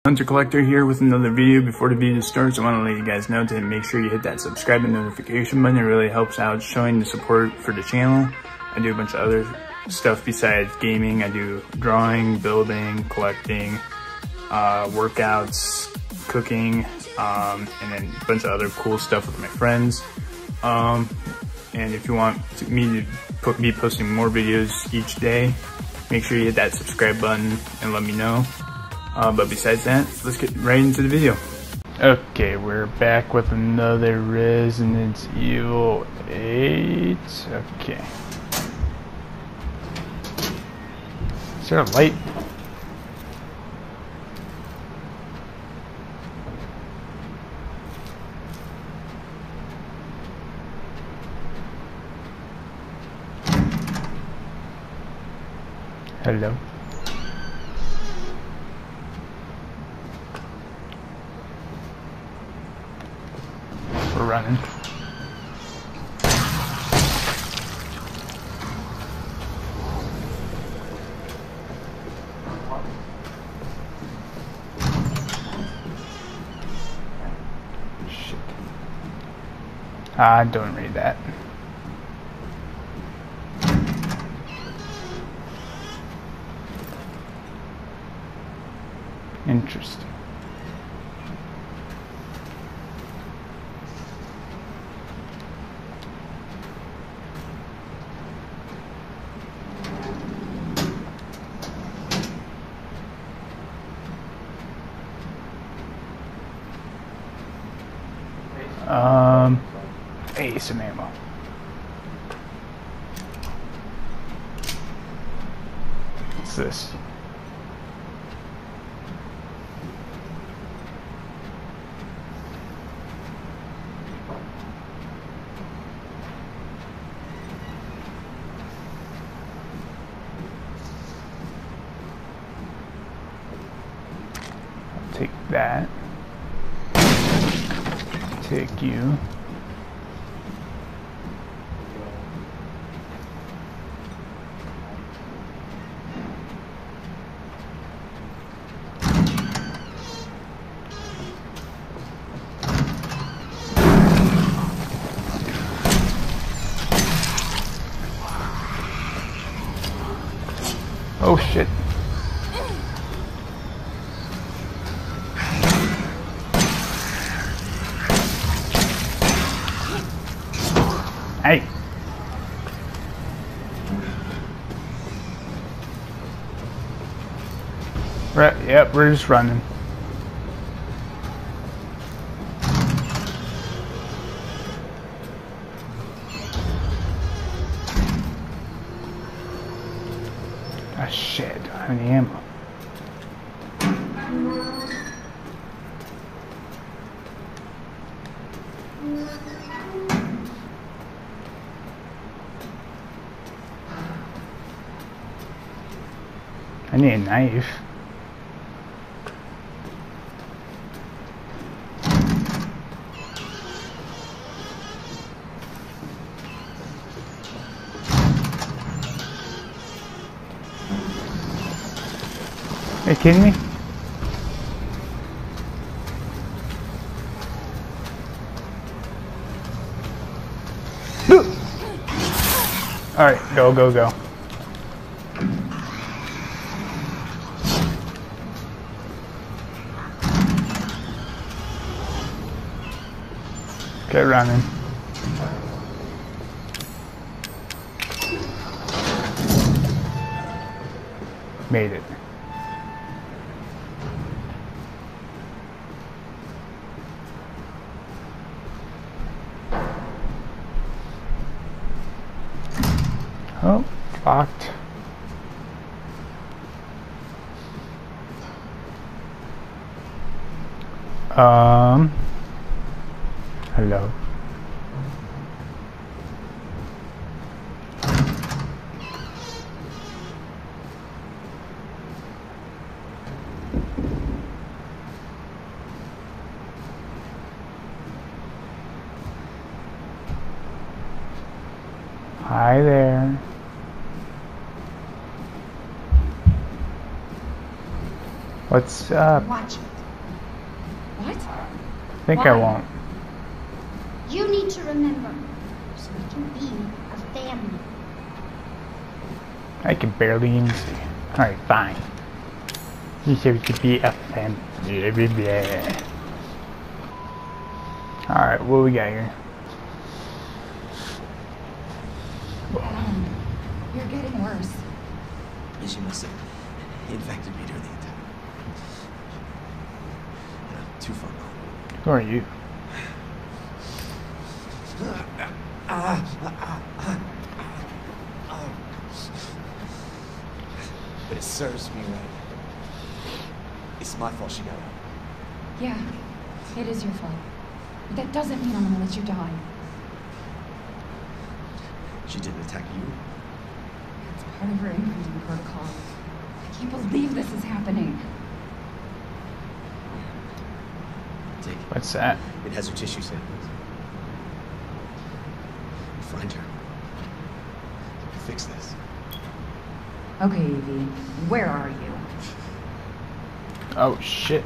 Hunter Collector here with another video. Before the video starts, I want to let you guys know to make sure you hit that subscribe and notification button. It really helps out showing the support for the channel. I do a bunch of other stuff besides gaming. I do drawing, building, collecting, workouts, cooking, and then a bunch of other cool stuff with my friends. And if you want me to be posting more videos each day, make sure you hit that subscribe button and let me know. But besides that, let's get right into the video. Okay, we're back with another Resident Evil 8. Okay. Is there a light? Hello. We're running. Shit. Don't read that. Interesting. Hey, some ammo. What's this? Take that. Take you. Oh shit. Hey. Right, yep, we're just running. Ah shit, I don't have any ammo. I need a knife. Are you kidding me? Alright, go, go, go. Get running. Made it. Oh, locked. Hello. Hi there. What's up? Watch it. What? I think Why? I won't. You need to remember, so we can be a family. I can barely even see. Alright, fine. You said we could be a family. Alright, what we got here? You're getting worse. She must have infected me during the attack. Too fun. Who are you? But it serves me right. It's my fault she got out. Yeah, it is your fault. But that doesn't mean I'm gonna let you die. She didn't attack you. It's part of her infantry protocol. I can't believe this is happening. Take it. What's that? It has her tissue samples. Find her. Fix this. Okay, Evie, where are you? Oh shit.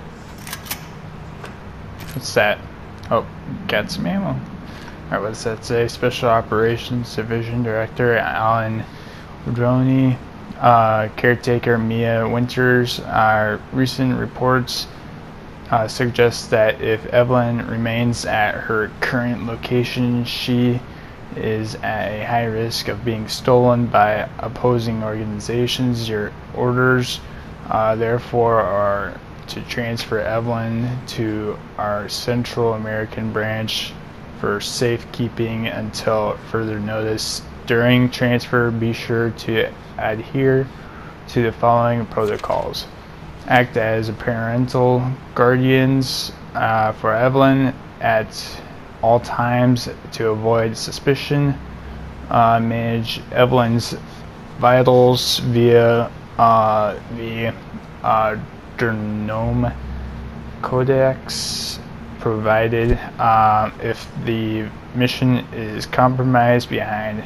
What's that? Oh, got some ammo. Alright, what does that say? Special Operations Division Director Alan Udroni, caretaker Mia Winters. Recent reports suggest that if Evelyn remains at her current location, she is at a high risk of being stolen by opposing organizations. Your orders, therefore, are to transfer Evelyn to our Central American branch for safekeeping until further notice. During transfer, be sure to adhere to the following protocols. Act as parental guardians for Evelyn at all times to avoid suspicion. Manage Evelyn's vitals via the Genome Codex provided. If the mission is compromised behind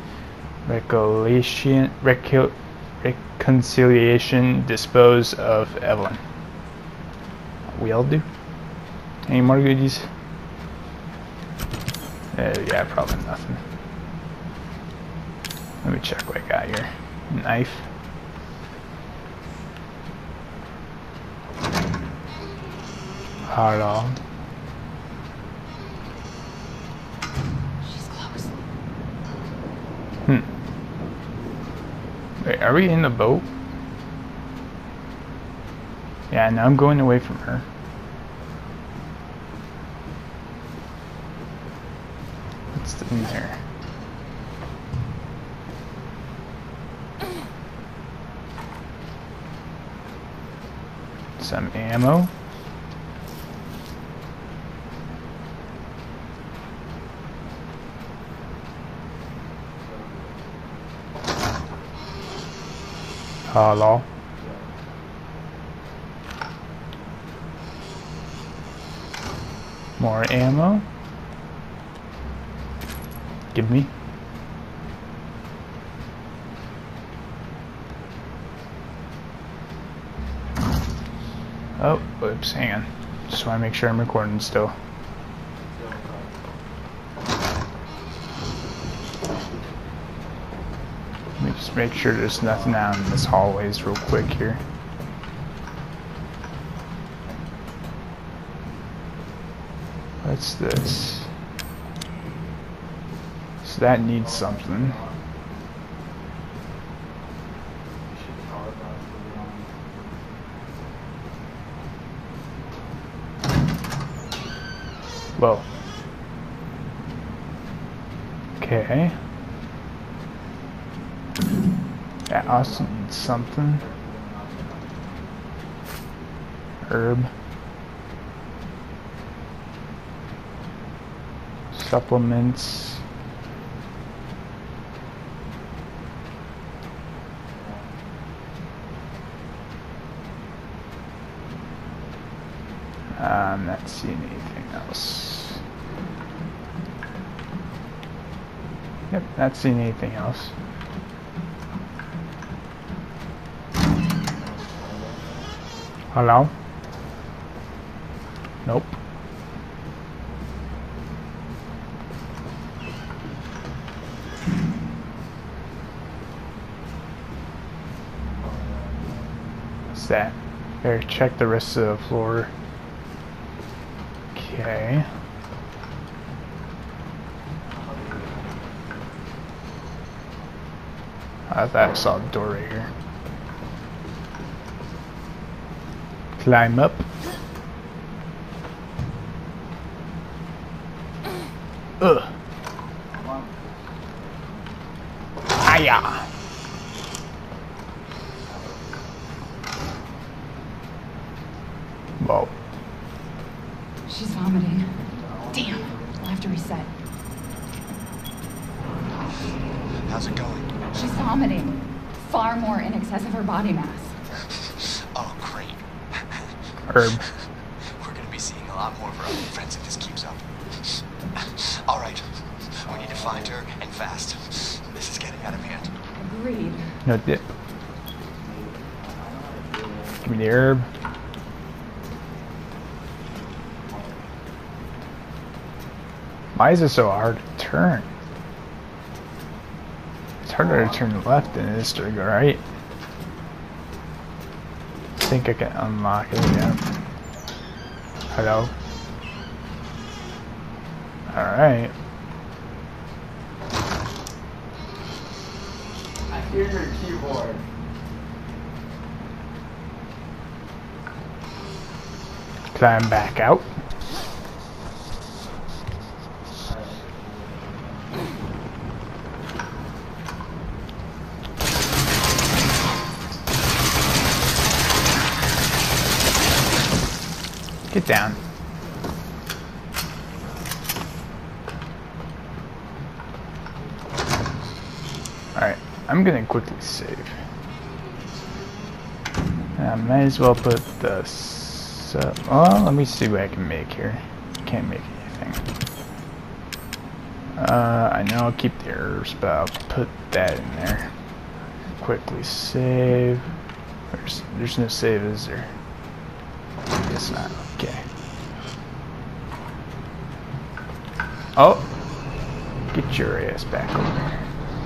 reconciliation, dispose of Evelyn. Will do. Any more goodies? Yeah, probably nothing. Let me check what I got here. Knife. Hard on. She's close. Wait, are we in the boat? Yeah, now I'm going away from her. What's in there? Some ammo. Hello. More ammo. Give me. Oh, whoops, hang on. Just want to make sure I'm recording still. Let me just make sure there's nothing out in this hallways real quick here. What's this? So that needs something. Whoa. Okay. That also needs something. Herb. Supplements. I'm not seeing anything else. Yep, not seeing anything else. Hello? Nope. Okay, check the rest of the floor. Okay. I thought I saw a door right here. Climb up. Ugh. Hiya. Whoa. She's vomiting. Damn. We'll have to reset. How's it going? She's vomiting. Far more in excess of her body mass. Oh, great. Herb. We're gonna be seeing a lot more of our own friends if this keeps up. All right. We need to find her, and fast. This is getting out of hand. Agreed. No dip. Give me the herb. Why is it so hard to turn? It's harder to turn left than it is to go right. I think I can unlock it again. Hello? Alright. I hear your keyboard. Climb back out. Get down. Alright, I'm gonna quickly save. I might as well put the well, let me see what I can make here. Can't make anything. I know I'll keep the herbs, but I'll put that in there. Quickly save. There's no save, is there? Guess not. Okay. Oh! Get your ass back over there.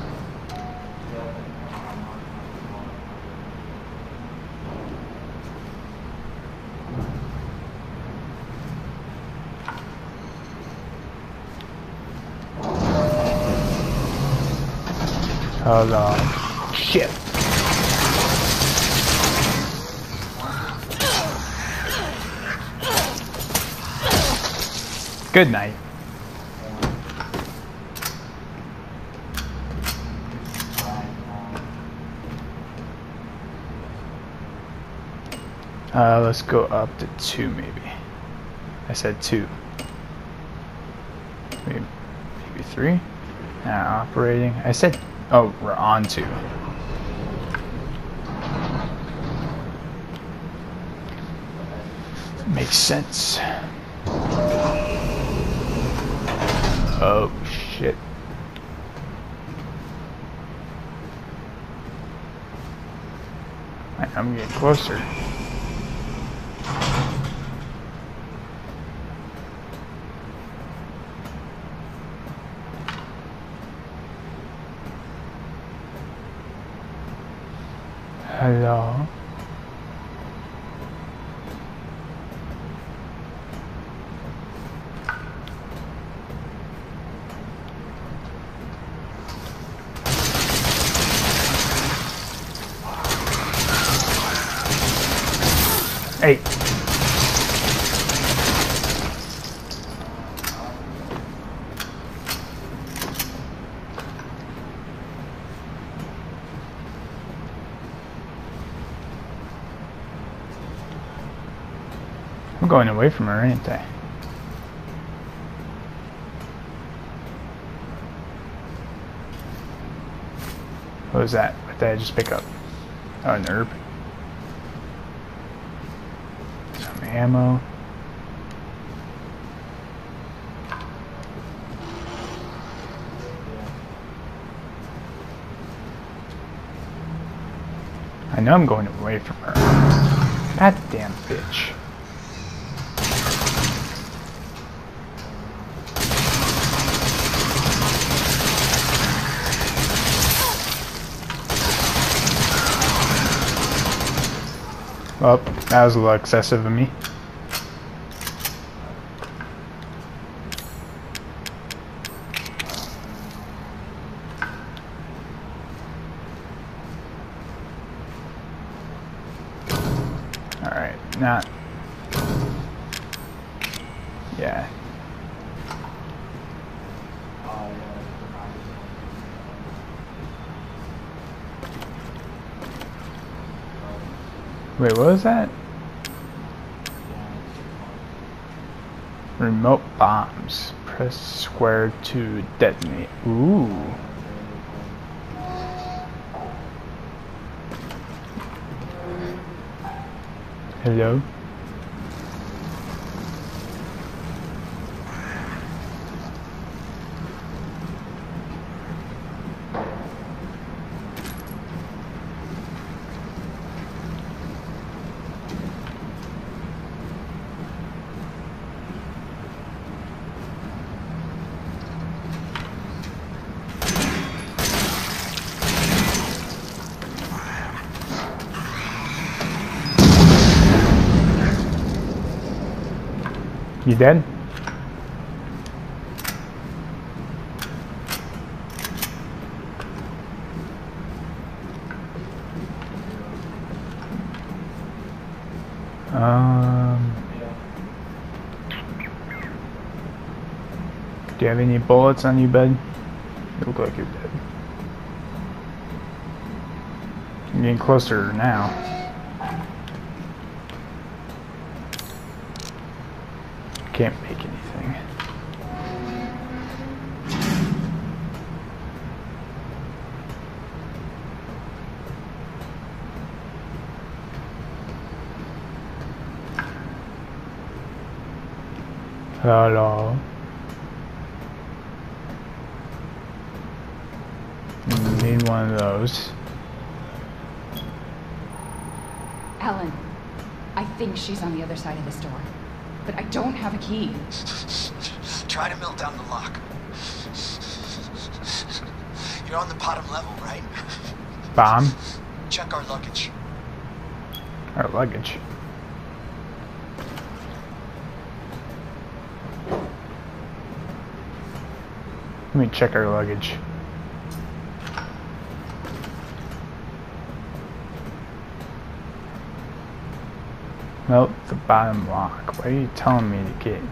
Hold on. Shit! Good night. Let's go up to 2 maybe. I said 2. Maybe 3. Operating. I said, oh, we're on 2. Makes sense. Oh shit. I'm getting closer. Hello? Hey. I'm going away from her, ain't I? What was that? What did I just pick up? Oh, an herb. Some ammo. I know I'm going away from her. God damn bitch. Up. That was a little excessive of me. Alright, not... Yeah. Wait, what was that? Remote bombs. Press square to detonate. Ooh. Hello? You dead? Do you have any bullets on you, bud? You look like you're dead. You're getting closer now. Can't make anything. Hello. Need one of those. Ellen, I think she's on the other side of this door, but I don't have a key. Try to melt down the lock. You're on the bottom level, right? Bomb? Check our luggage. Our luggage. Let me check our luggage. Nope, the bottom lock. What are you telling me to get?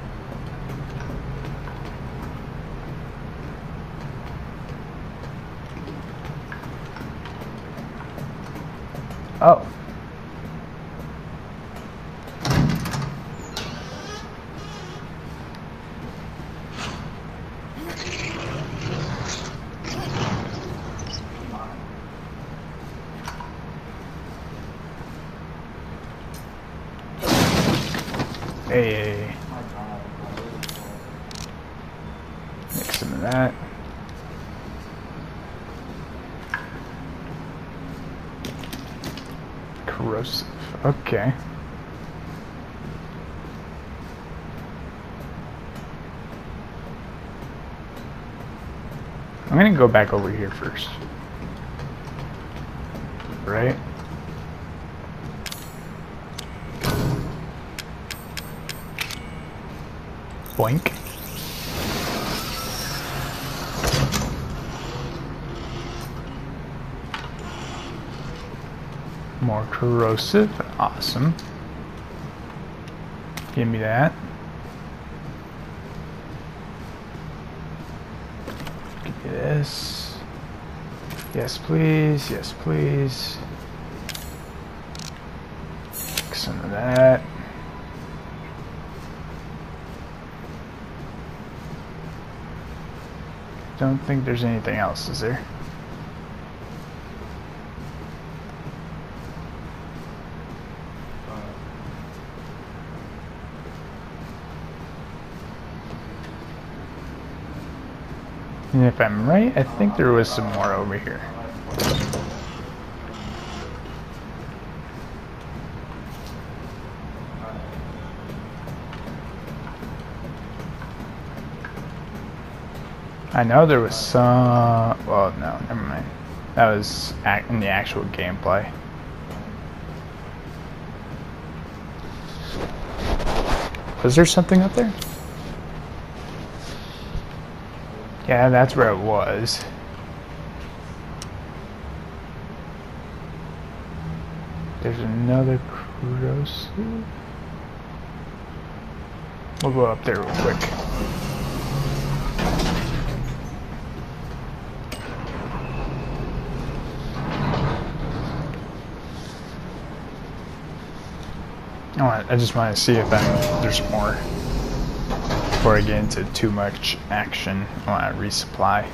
Oh. Hey. Mix some of that. Corrosive. Okay. I'm gonna go back over here first. Right? Boink. More corrosive. Awesome. Give me that. Give me this. Yes, please. Yes, please. Take some of that. Don't think there's anything else, is there? And if I'm right, I think there was some more over here. I know there was some... Well, no, never mind. That was in the actual gameplay. Was there something up there? Yeah, that's where it was. There's another corrosive. We'll go up there real quick. I just want to see if there's more before I get into too much action. I want to resupply.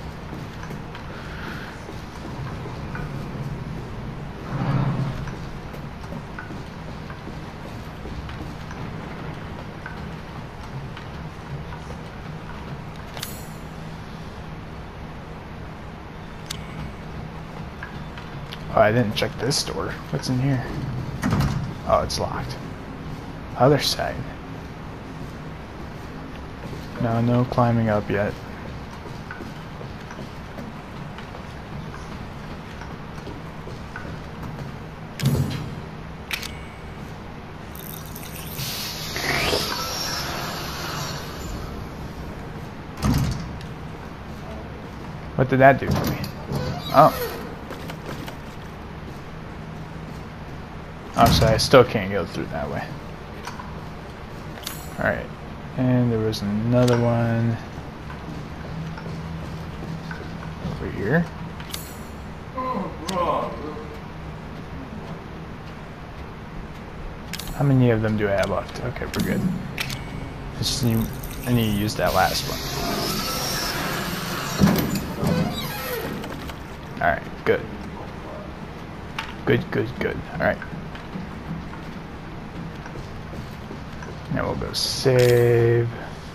Oh, I didn't check this door. What's in here? Oh, it's locked. Other side. No climbing up yet. What did that do for me? Oh. Oh, so I still can't go through that way. Alright. And there was another one over here. How many of them do I have left? Okay, we're good. I need to use that last one. Alright, good. Good. Alright. Now we'll go save.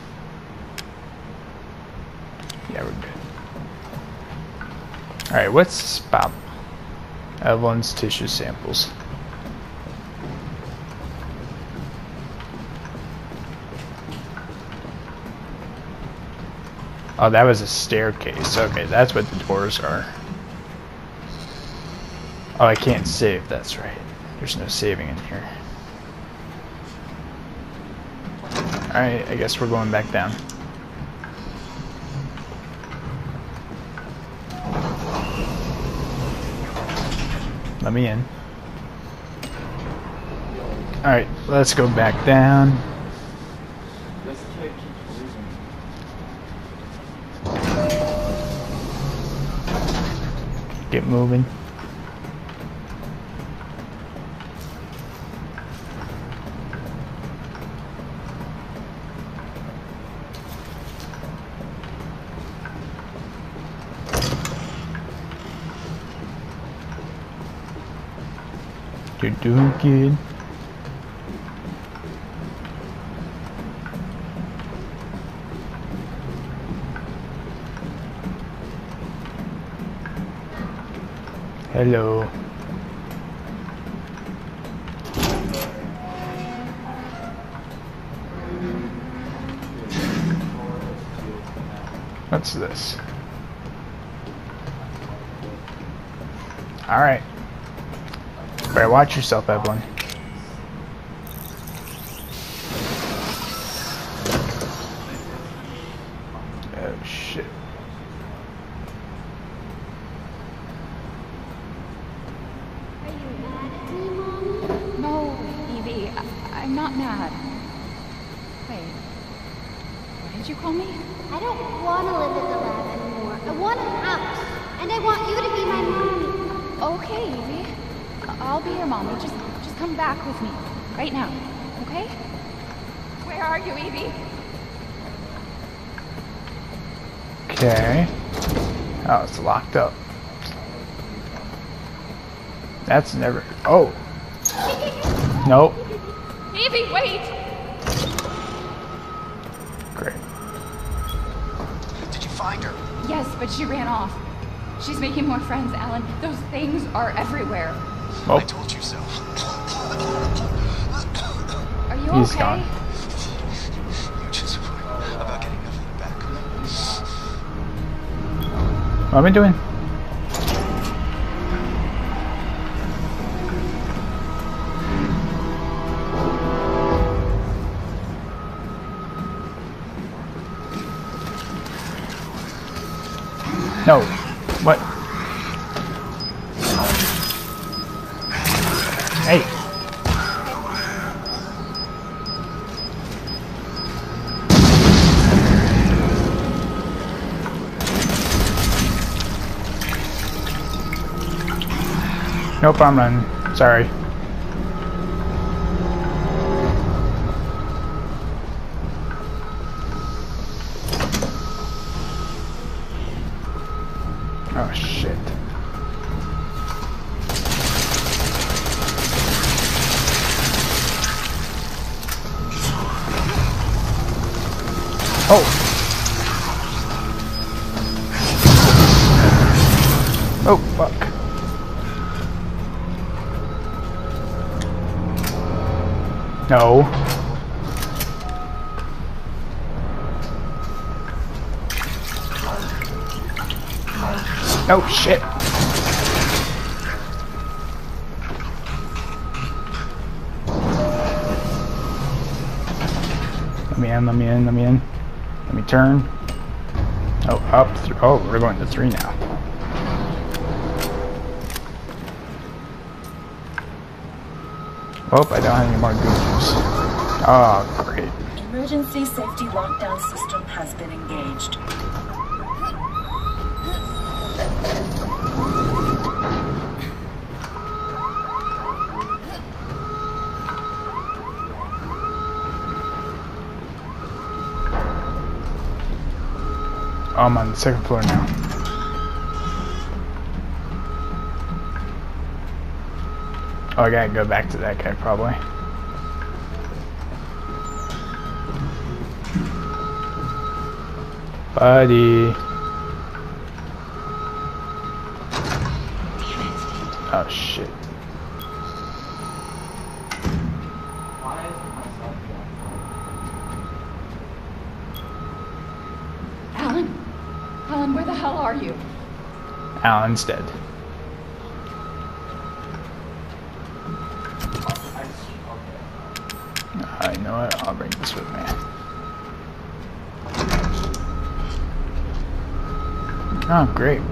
Yeah, we're good. Alright, what's about Evelyn's tissue samples? Oh, that was a staircase. Okay, that's what the doors are. Oh, I can't save, that's right. There's no saving in here. Alright, I guess we're going back down. Let me in. Alright, let's go back down. Get moving. You're doing good. Hello. What's this? All right. Better watch yourself, Evelyn. Oh shit. Are you mad at me, Mom? No, Evie, I'm not mad. Wait, what did you call me? I don't want to live at the lab anymore. I want a house, and I want you to be my mommy. Okay, Evie. I'll be your mommy. Just come back with me. Right now. Okay? Where are you, Evie? Okay. Oh, it's locked up. That's never... Oh! Nope. Evie, wait! Great. Did you find her? Yes, but she ran off. She's making more friends, Alan. Those things are everywhere. Oh. I told you so. Are you He's okay? gone. You just worry about getting Evelyn back. What am I doing? No. What? Hey. Nope, I'm running. Sorry. Oh shit. Oh. Oh fuck. No. Oh shit. Let me in, let me in, let me in. Let me turn. Oh, up. Oh, we're going to 3 now. Oh, I don't have any more goons. Oh, great. Emergency safety lockdown system has been engaged. Oh, I'm on the 2nd floor now. Oh, I gotta go back to that guy probably. Buddy. Oh shit. Alan? Alan, where the hell are you? Alan's dead. You know what? I'll bring this with me. Oh, great.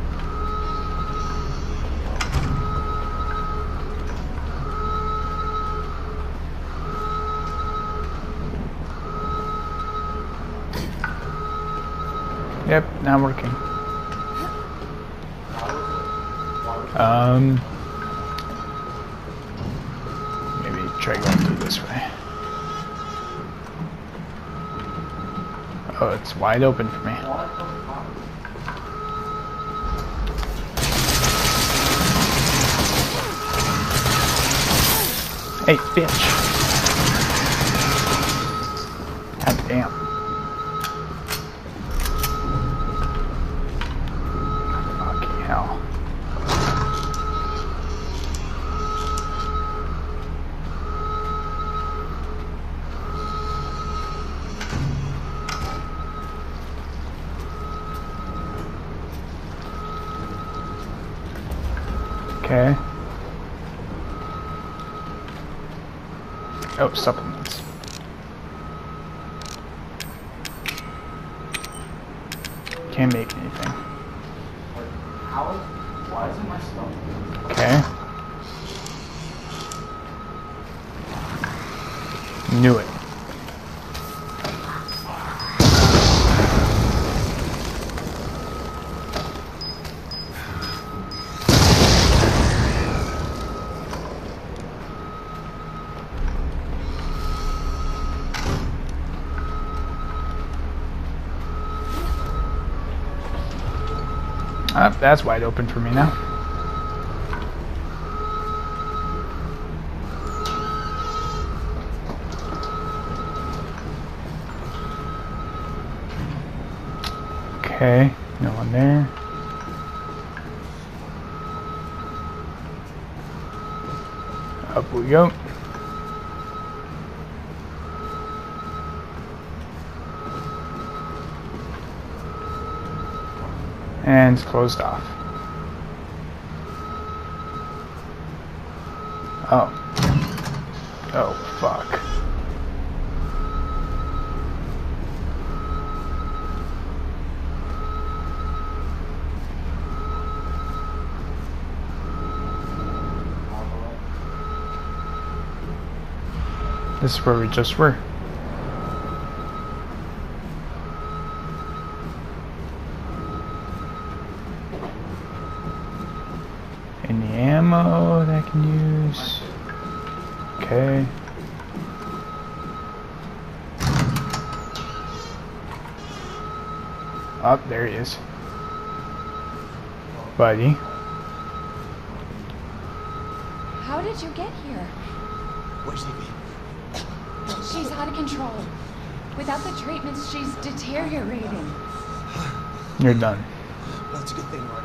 Yep, now working. Maybe try going through this way. Oh, it's wide open for me. Hey, bitch. God damn. Fucking hell. Okay. Oh, supplements. Can't make anything. Why isn't my stuff? Okay. Knew it. That's wide open for me now. Okay, no one there. Up we go. And it's closed off. Oh. Oh, fuck. This is where we just were. Any ammo that I can use? Okay. Oh, there he is. Buddy. How did you get here? Where's Evie? She's out of control. Without the treatments, she's deteriorating. You're done. Well, it's a good thing we're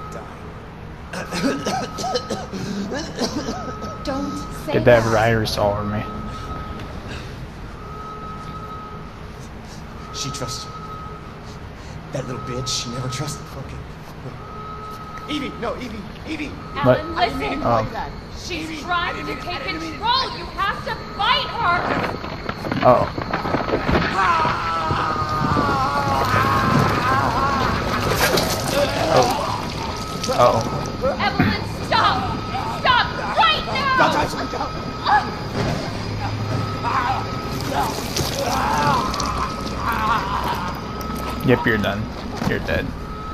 gonna die. Don't say Get that virus all over me. She trusts that little bitch. She never trusted fucking. Evie, no, Evie. What? Alan, listen. Oh. She's trying to take control. You have to fight her. Oh. Oh. Evelyn, stop! Stop right now! Yep, you're done. You're dead.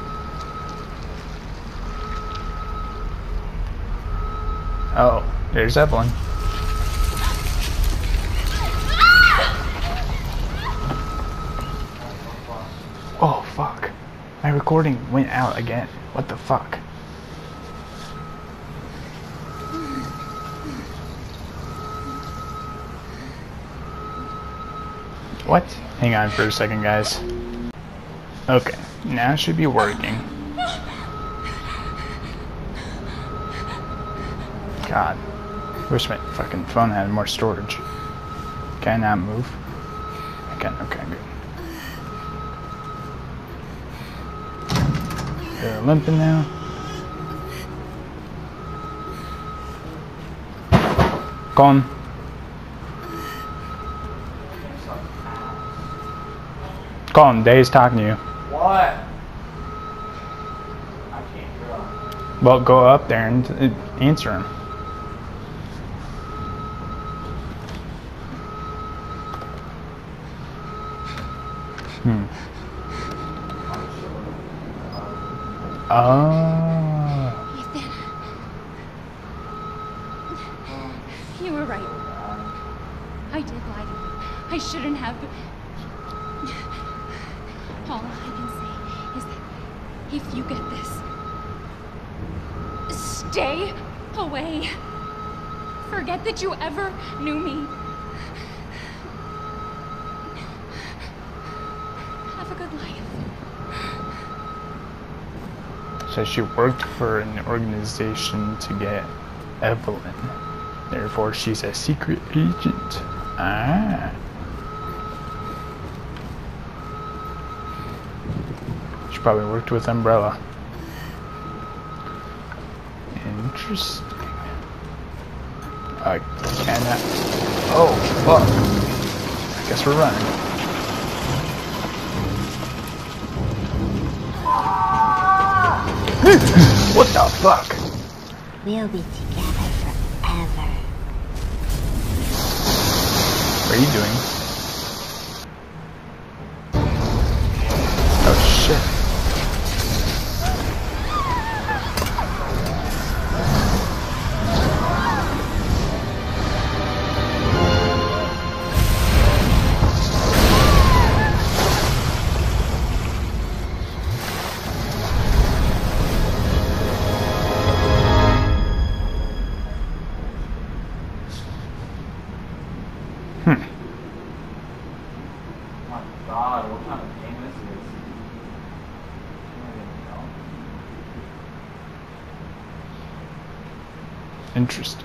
Oh, there's Evelyn. Oh, fuck. My recording went out again. What the fuck? What? Hang on for a second, guys. Okay, now it should be working. God. Wish my fucking phone had more storage. Can I not move? I can. Okay, good. They're limping now. Gone. Colin, Dave's talking to you. What? I can't go. Well, go up there and answer him. Oh. Ethan. You were right. I did lie to you. I shouldn't have. All I can say is that if you get this, stay away. Forget that you ever knew me. Have a good life. So she worked for an organization to get Evelyn. Therefore, she's a secret agent. Ah. She probably worked with Umbrella. Interesting. I cannot. Oh, fuck. I guess we're running. What the fuck? We'll be together forever. What are you doing? Oh shit. My God, what kind of game this is? Interesting.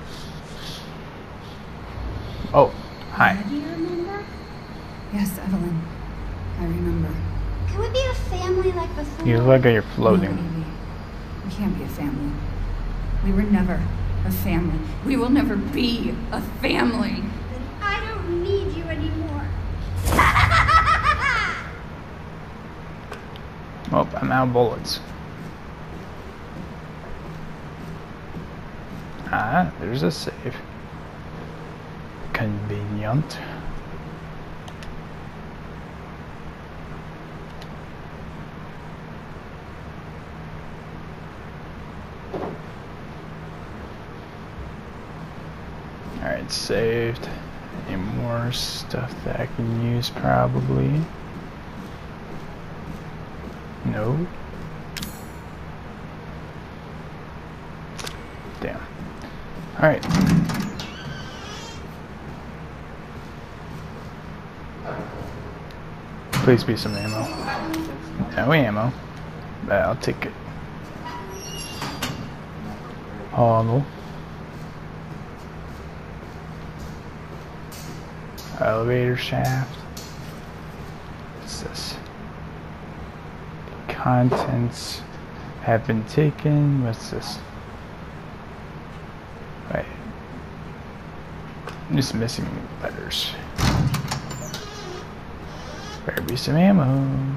Oh, hi. Do you remember? Yes, Evelyn. I remember. Can we be a family like before? You look like you're No, floating. Evie. We can't be a family. We were never a family. We will never be a family. Then I don't need you anymore. Oh, I'm out of bullets. Ah, there's a save. Convenient. jumped. Alright, saved. Any more stuff that I can use probably? No. Damn. Alright. Please be some ammo. No ammo. But I'll take it. Hodl. Elevator shaft. What's this? Contents have been taken. What's this? Wait. I'm just missing letters. Better be some ammo.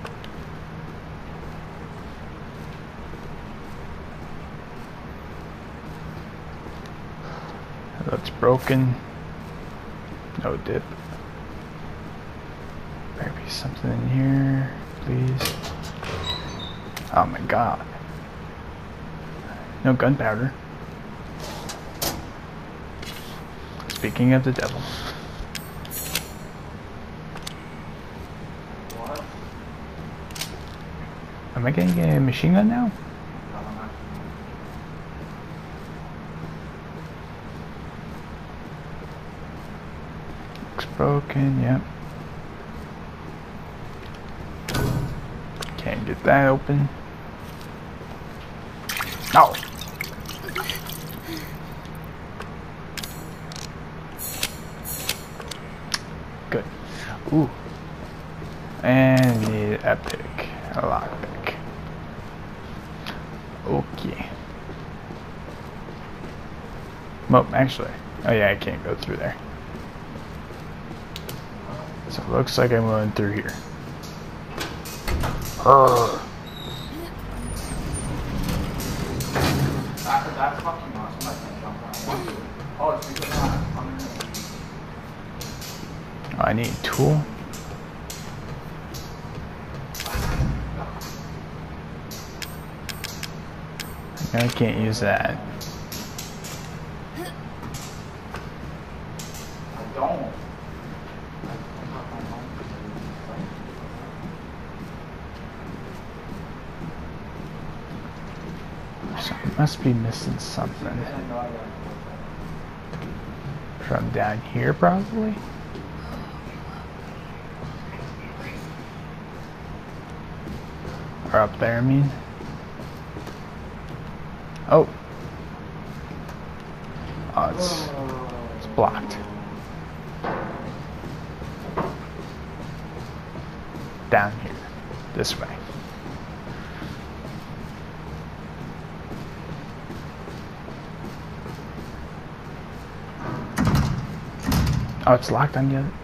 That looks broken. No dip. Better be something in here, please. Oh my god. No gunpowder. Speaking of the devil. What? Am I getting a machine gun now? Looks broken, yep. Can't get that open. No! Good. Ooh. And need a pick. A lockpick. Okay. Well, actually. Oh yeah, I can't go through there. So it looks like I'm going through here. That's fucking awesome. I can't jump around. Oh, it's because I'm underneath. Oh, I need a tool. I can't use that. I don't. So I must be missing something. From down here, probably? Or up there, I mean. Oh. Oh, it's blocked. Down here. This way. Oh, it's locked on the other.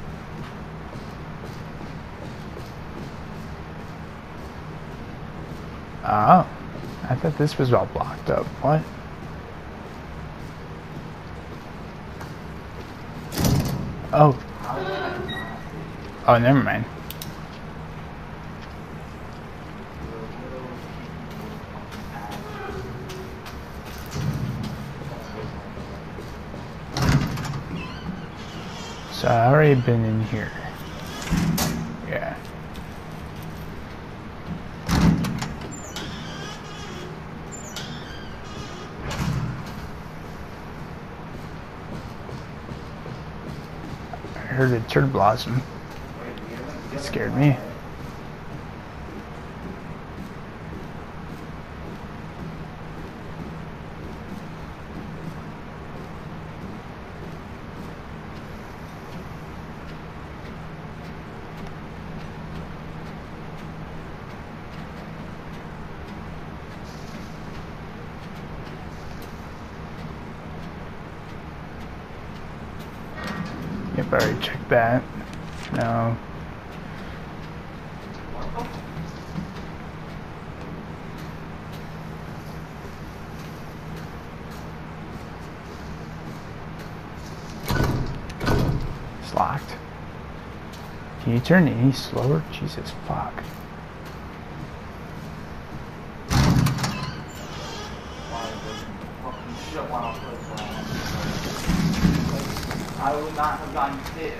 Oh, I thought this was all blocked up. What? Oh. Oh, never mind. So I already been in here. Yeah. I heard a turd blossom. It scared me. Yep, I already checked that. No. It's locked. Can you turn any slower? Jesus fuck. I would not have gotten hit.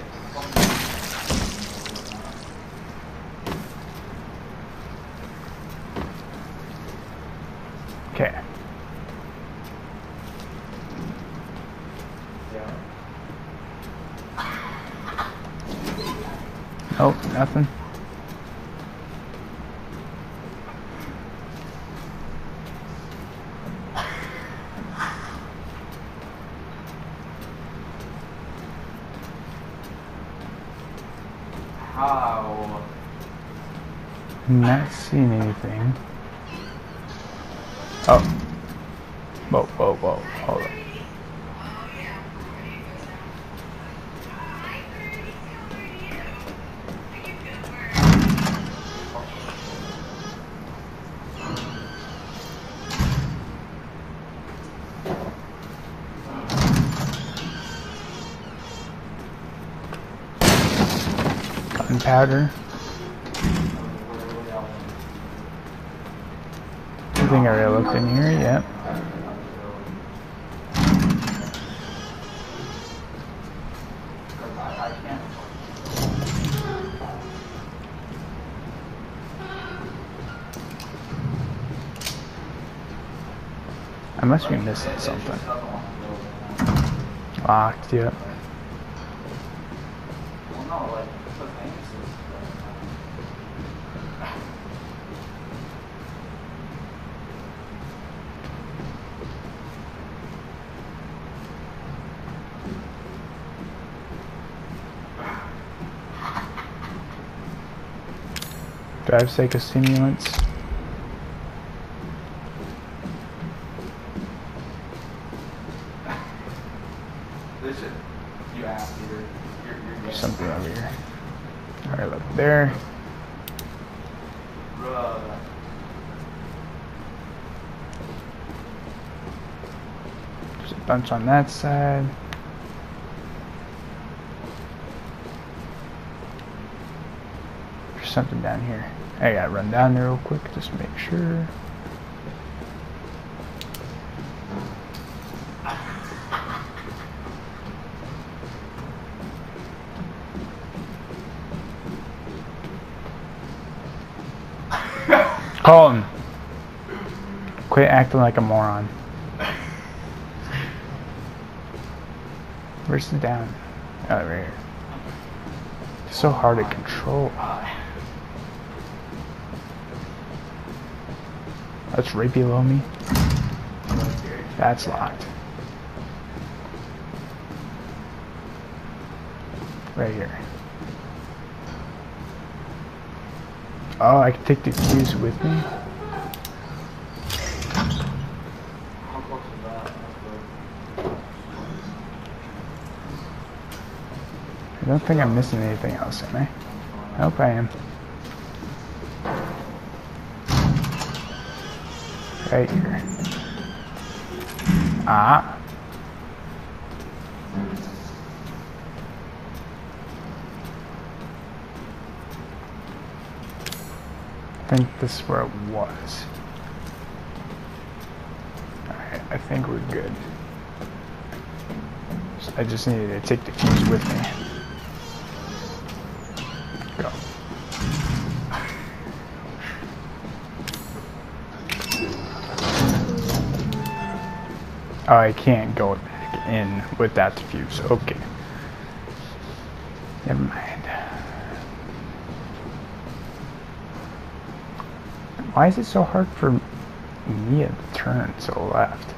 Okay. Nope, nothing. How? I'm not seeing anything. Oh. Whoa, whoa, whoa. Hold on. Gunpowder. I think I already looked in here, yep. I must be missing something. Locked, yep. Do I have sake of stimulants? There's something over here. Alright, look there. There's a bunch on that side. There's something down here. I gotta run down there real quick just to make sure. Colton, quit acting like a moron. Where's the down? Oh, right here. It's so hard to control. That's right below me. That's locked. Right here. Oh, I can take the keys with me. I don't think I'm missing anything else, am I? I hope I am. Right here. Ah. I think this is where it was. Alright, I think we're good. I just needed to take the keys with me. Go. Oh, I can't go back in without the fuse. Okay. Never mind. Why is it so hard for me to turn to the left?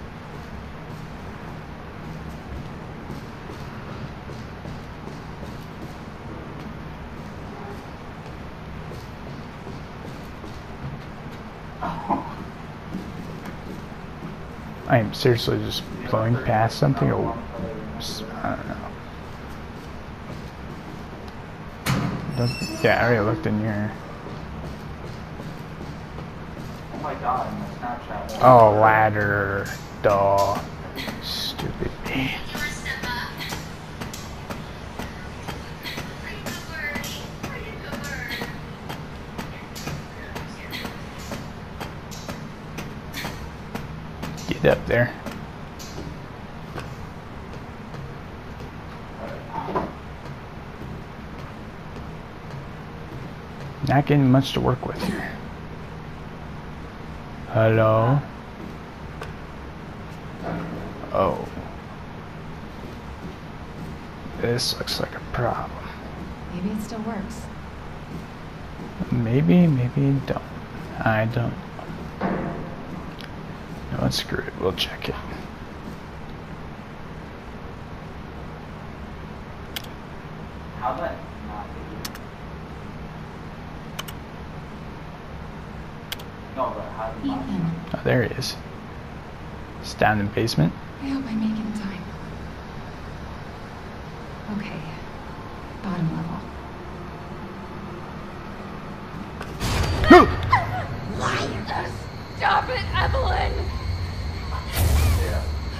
I am seriously just blowing past something, or I don't know. Yeah, I already looked in here. Oh my god, in the Snapchat. Oh, ladder. Duh. Stupid me. Get up there. Not getting much to work with here. Hello? Oh. This looks like a problem. Maybe it still works. Maybe, maybe it don't. I don't know. No, screw it. We'll check it. How'd that not be? No, but how did Ethan, Oh, there he is. It's down in the basement. I hope I make it in time. Okay. Bottom level. Stop it, Evelyn! Yeah.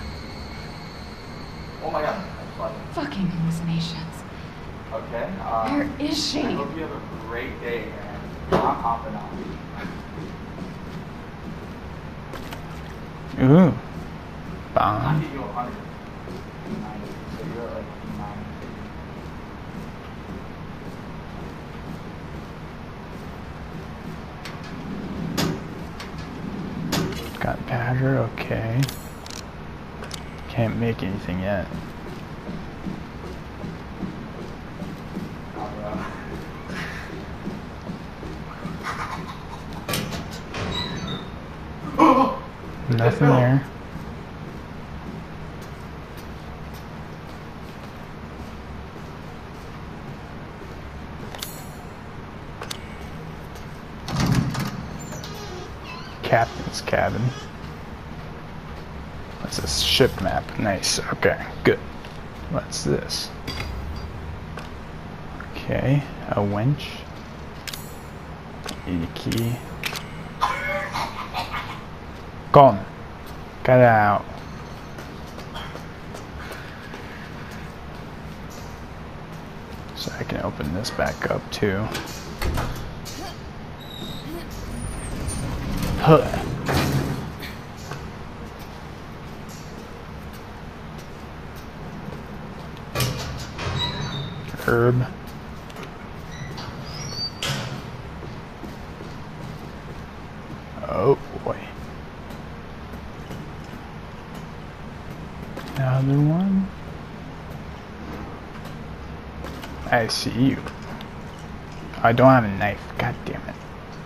Oh my god. That's funny. Fucking hallucinations. Okay. Where is she? I hope you have a great day, man. I'm hopping on. Ooh. I Bomb. give you 100. 90. So you're at like 90. Got powder, okay. Can't make anything yet. Nothing there. Captain's cabin. That's a ship map. Nice. Okay, good. What's this? Okay, a winch. Need a key. Gone. Got it out. So I can open this back up too. Huh. Herb. Oh boy. Another one. I see you. I don't have a knife. God damn it.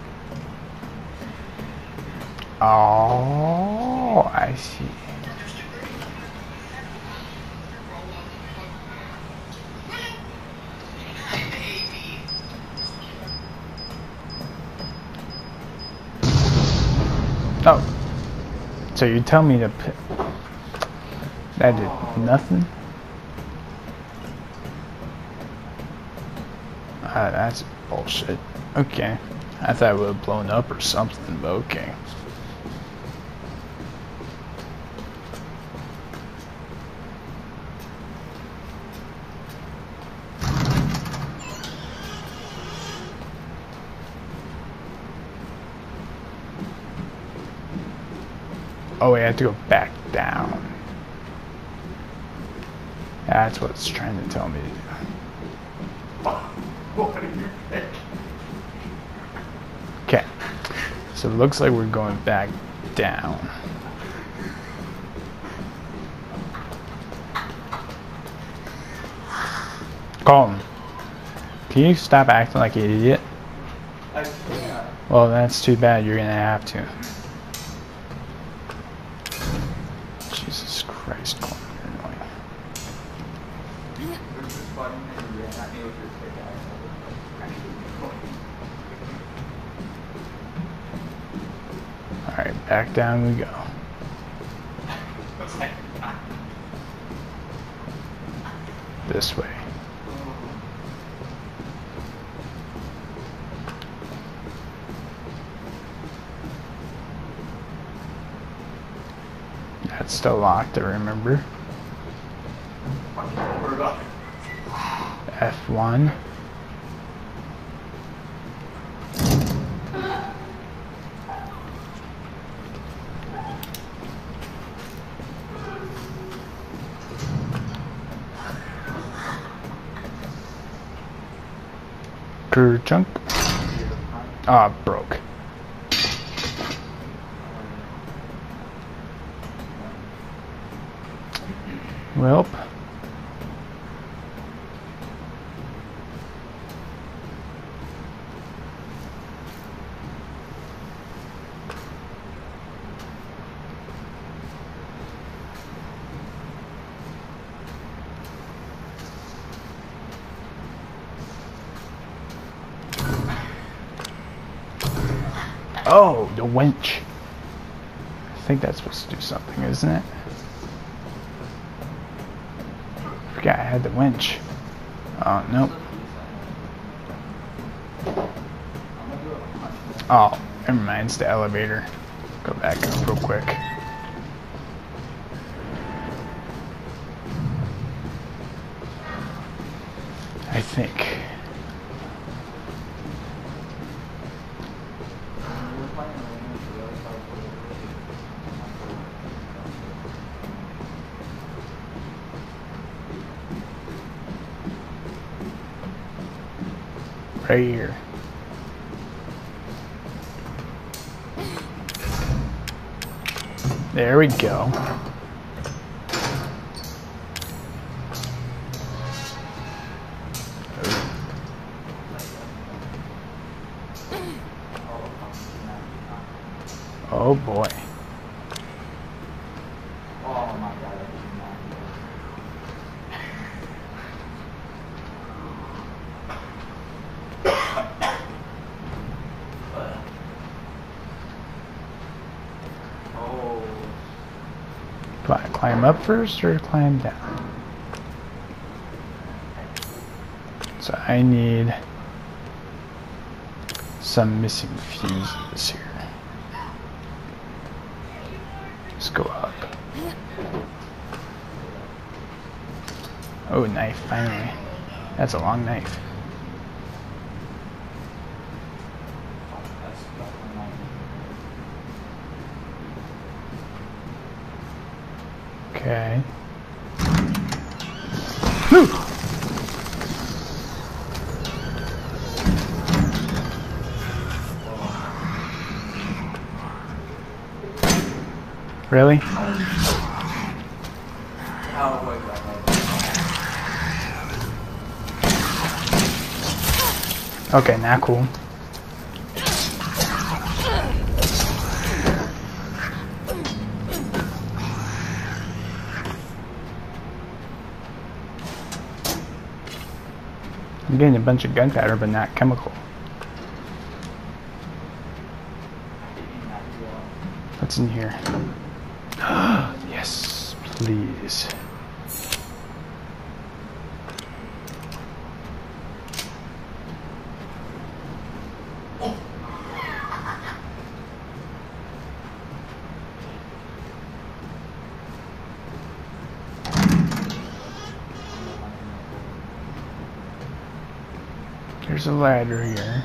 Oh, I see. Oh, so you tell me to put that did nothing? That's bullshit. Okay, I thought it would have blown up or something, but okay. Oh, we have to go back down. That's what it's trying to tell me to do. What do you think? Okay, so it looks like we're going back down. Colton, can you stop acting like an idiot? I can't. Well, that's too bad. You're gonna have to. Jesus Christ, Colton, you're annoying. This is funny. You ran at me with your stick out. Alright, back down we go. This way. That's still locked, I remember. F1. Chunk. Ah, broke. Welp. Oh, the winch. I think that's supposed to do something, isn't it? I forgot I had the winch. Oh, nope. Oh, never mind, it's the elevator. Go back up real quick. I think. Right here. There we go. Oh boy. Oh my god. Do I climb up first or climb down? So I need some missing fuses here. Let's go up. Oh, knife, finally. That's a long knife. Okay. Whew. Really? Okay, not cool. I'm getting a bunch of gunpowder, but not chemical. What's in here? Yes, please. There's a ladder here.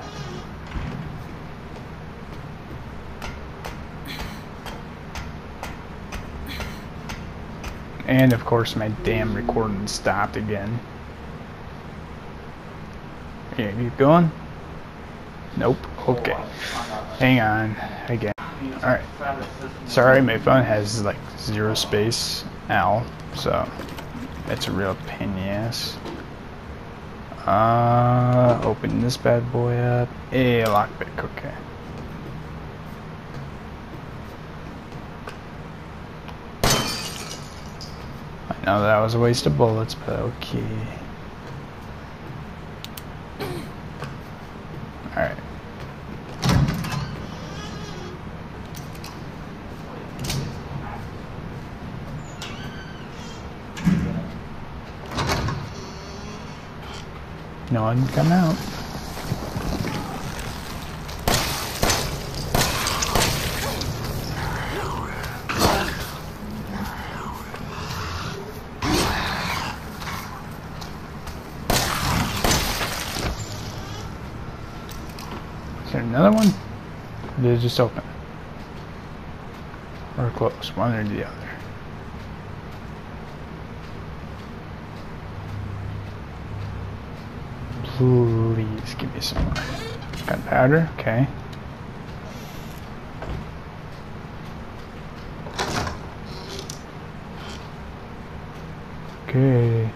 And of course my damn recording stopped again. Yeah, keep going? Nope. Okay. Hang on. Again. Alright. Sorry, my phone has like 0 space now, so that's a real pain in the ass. Open this bad boy up. A lockpick, okay. I know that was a waste of bullets, but okay. Alright. No one come out. Is there another one? Or did it just open? Or close? One or the other. Please give me some more. Gunpowder, okay. Okay.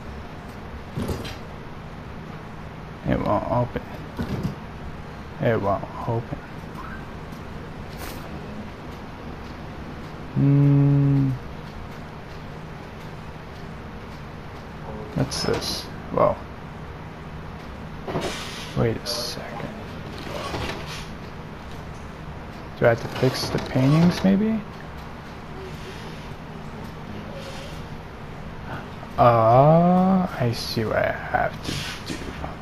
It won't open. It won't open. What's this? Whoa. Wait a second. Do I have to fix the paintings, maybe? I see what I have to do.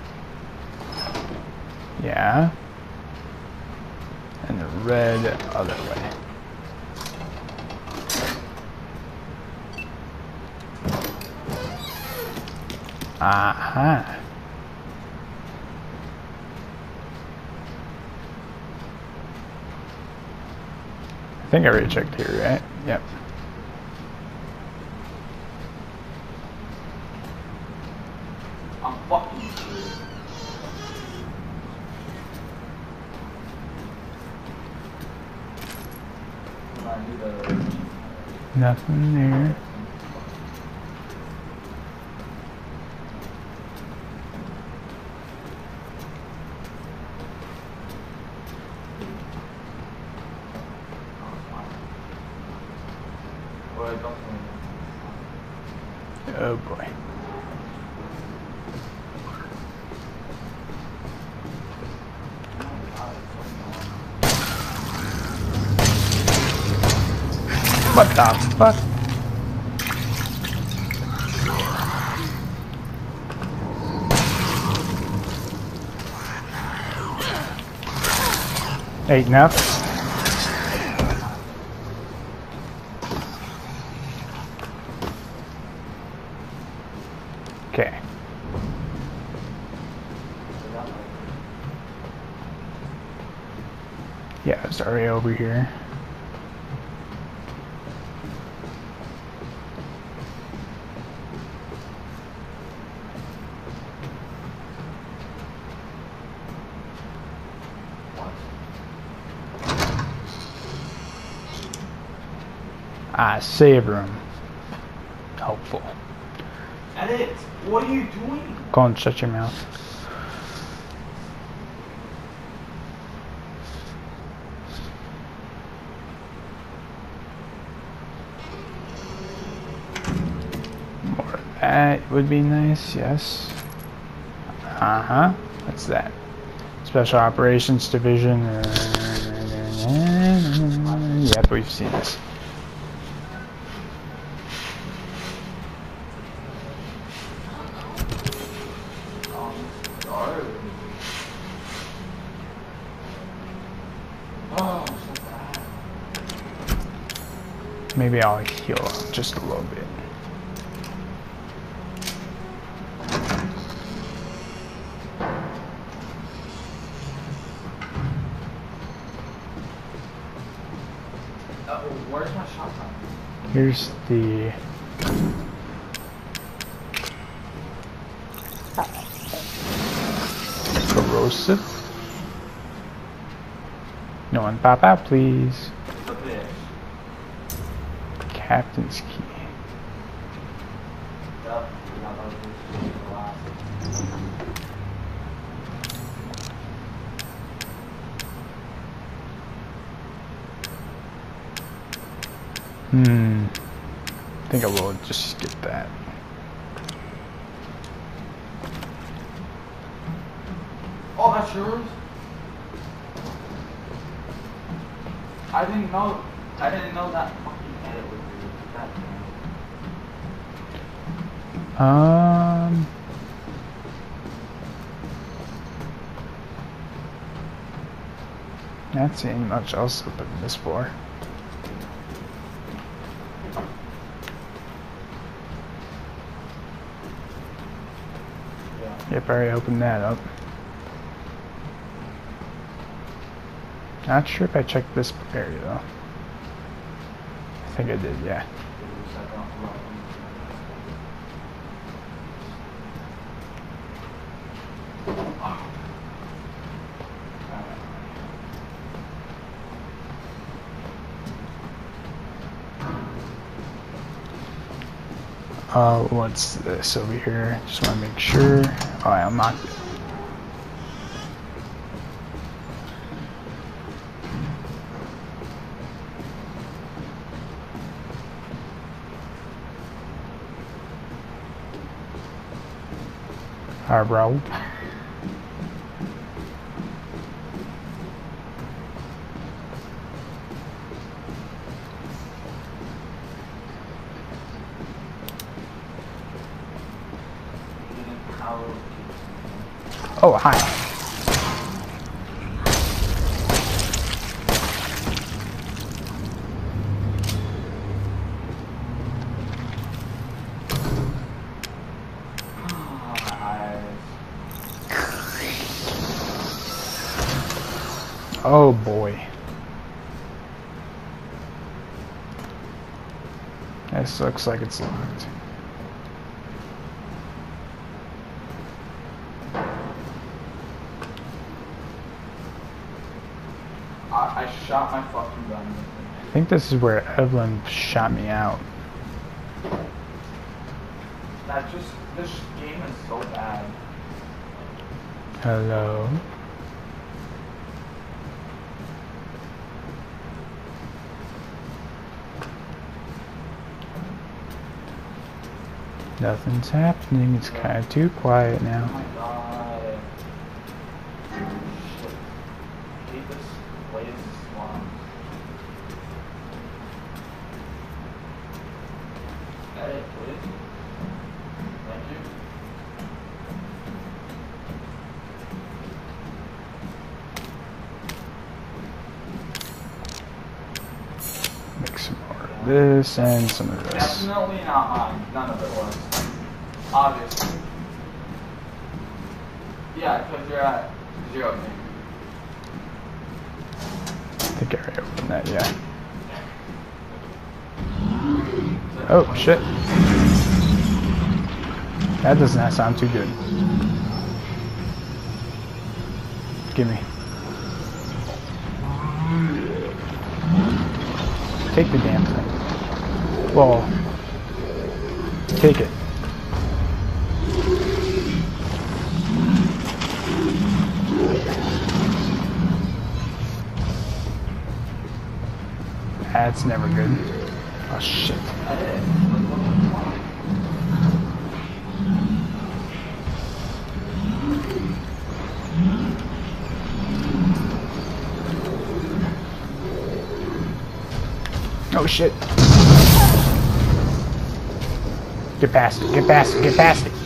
Yeah. And the red other way. Aha. I think I already checked here, right? Yep. I'm fucking serious. When I do the... Nothing there. Oh boy. What the fuck? Ain't enough. Okay. Yeah, it's already over here. Save room. Helpful. Edit! What are you doing? Go and shut your mouth. More of that would be nice, yes. Uh-huh. What's that? Special Operations Division. Yep, we've seen this. Maybe I'll heal up just a little bit. Where's my shotgun? Here's the corrosive. No one pop out, please. The bitch. Captain's key. Yep. I think I will just skip that. Oh, that's yours? I didn't know that fucking edit would do that. Not seeing much else up in this floor. Yep, I already opened that up. Not sure if I checked this area though. I think I did, yeah. What's this over here? Just want to make sure. Oh, I unlocked it. Alright, bro. Oh, hi. Oh boy. This looks like it's locked. I shot my fucking gun. I think this is where Evelyn shot me out. This game is so bad. Hello? Nothing's happening. It's kind of too quiet Oh now. my god. Shit. I hate this place slums. Edit, please. Thank you. Make some more of this and some of this. Definitely not mine. None of it was. Obviously. Yeah, because you're at 0 game. I think I already opened that, yeah. Oh, shit. That does not sound too good. Gimme. Take the damn thing. Well, take it. That's never good. Oh shit. Oh shit. Get past it, get past it, get past it.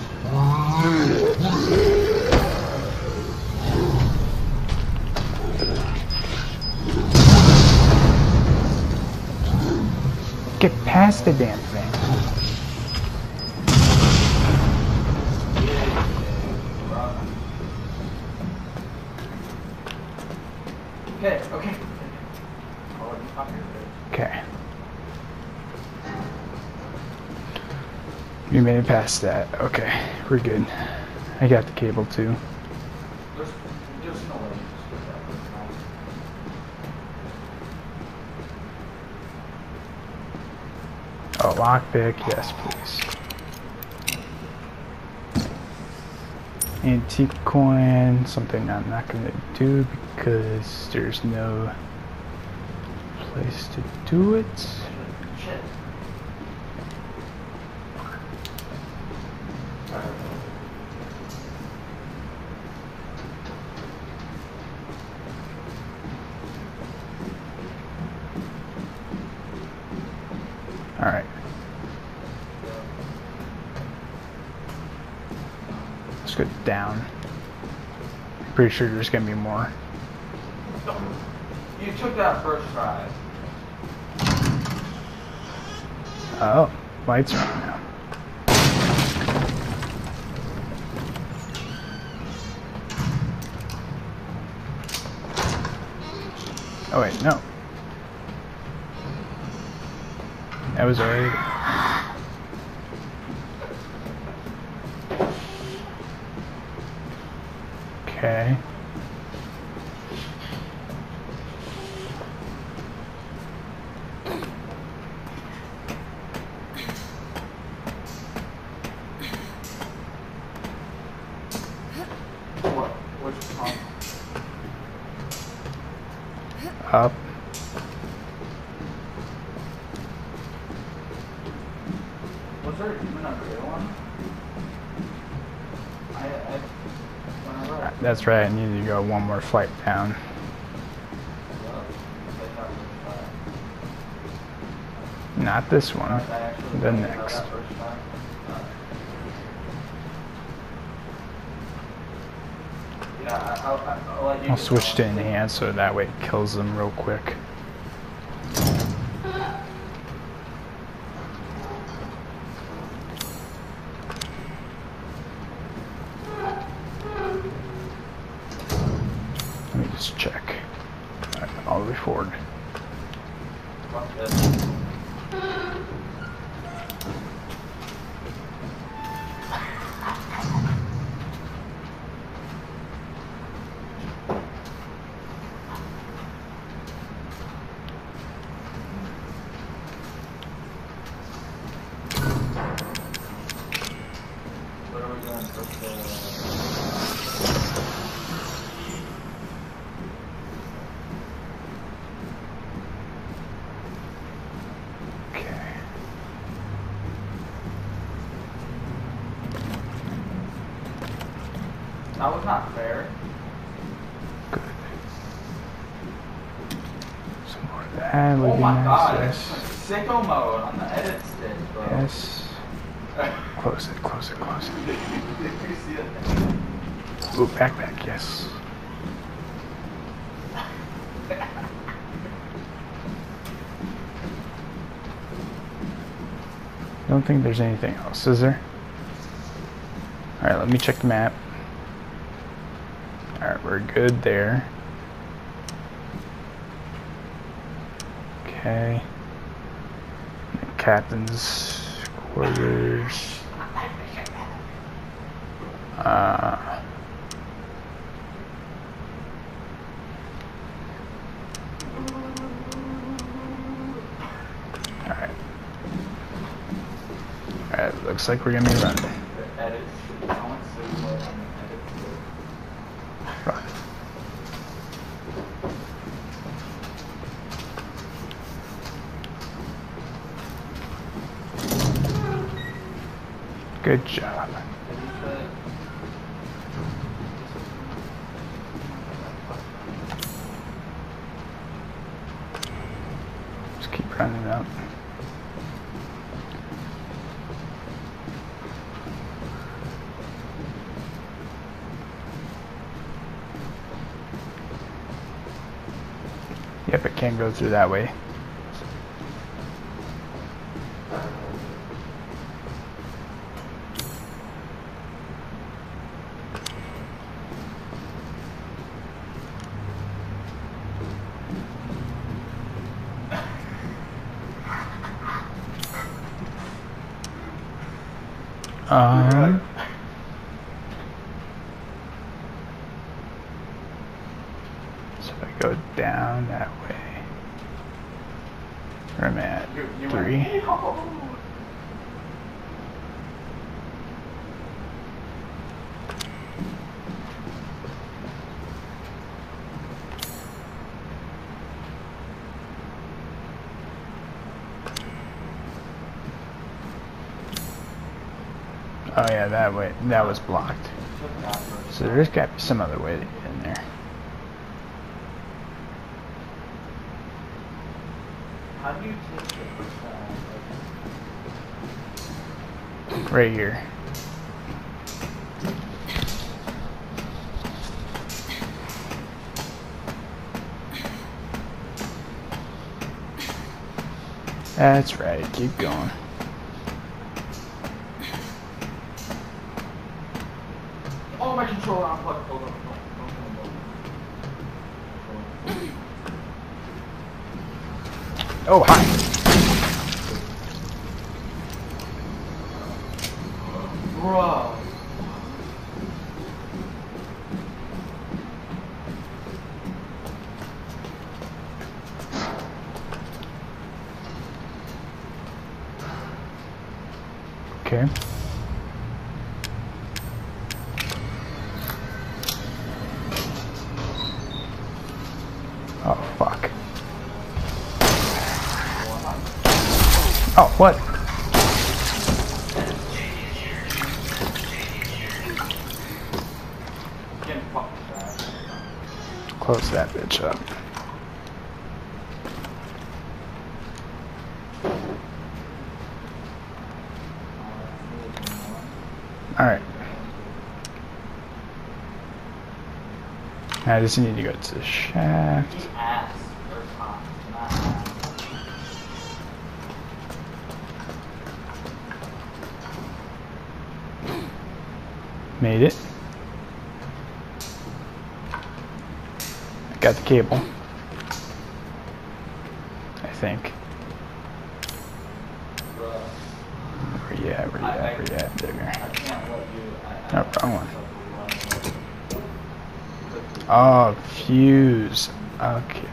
Get past the damn thing. Okay. Okay. We made it past that. Okay, we're good. I got the cable too. There's no way. Oh, lockpick, yes, please. Antique coin, something I'm not gonna do because there's no place to do it. Shit. Alright. Let's go down. Pretty sure there's gonna be more. You took that first try. Oh, lights are on now. Oh wait, no. That was already. Okay. up. Was there even a real one? Whenever That's right, I need to go one more flight down. Not this one, the next. I'll switch to enhance so that way it kills them real quick. Let me just check. Alright, all the way forward. That was not fair. Good. Some more of that would Oh be my nice. god, Yes. it's like sicko mode on the edit stick, bro. Yes. Close it, close it, close it. Did you see it? Ooh, backpack, yes. Don't think there's anything else, is there? Alright, let me check the map. Alright, we're good there. Okay. The captain's quarters. Alright, looks like we're gonna be running. Edit. I want to see what on the edit stick. Good job. Just keep running up. Yep, it can't go through that way. So if I go down that way, where am I at? 3. Oh yeah, that way, that was blocked. So there's got to be some other way to get in there. How do you take it? Right here. That's right, keep going. Oh, my controller unplugged. Hold on. Oh, hi. Bro. Okay. Oh, fuck. Oh, what? Close that bitch up. Alright. I just need to go to the shaft. Made it. Got the cable. I think. Where you at? Where you at? Where you at? There. No, wrong one. Oh, fuse. Okay.